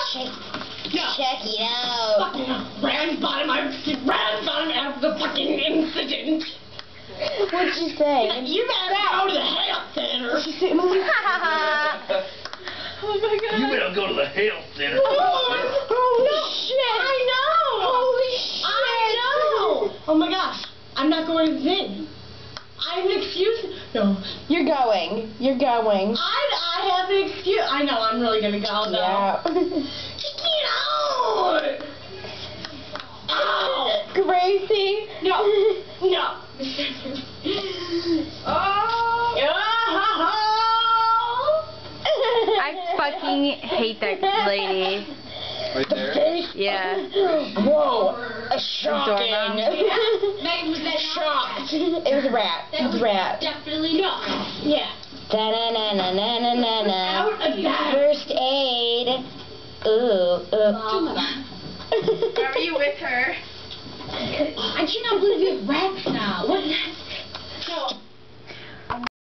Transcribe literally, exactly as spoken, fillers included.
Check, Yeah. check it out. Fucking ran bottom, I ran bottom after the fucking incident. What'd you say? You better go to the health center. Oh my god. You better go to the health center. Oh, holy shit. I know. Holy shit. I know. Oh my gosh. I'm not going to the thing. I have an excuse. No. You're going. You're going. I, I have an excuse. I know. I'm really going to go, though. Yeah. Get out. Ow. Gracie. No. No. Oh. I fucking hate that lady. Right there? Yeah. Whoa. A shocking. Meg, was that Shocked. It was a rat. It was a rat. definitely no? Yeah. Da-na-na-na-na-na-na. Out of that. First aid. Ooh. Ooh. Are you with her? I cannot believe you have rats now.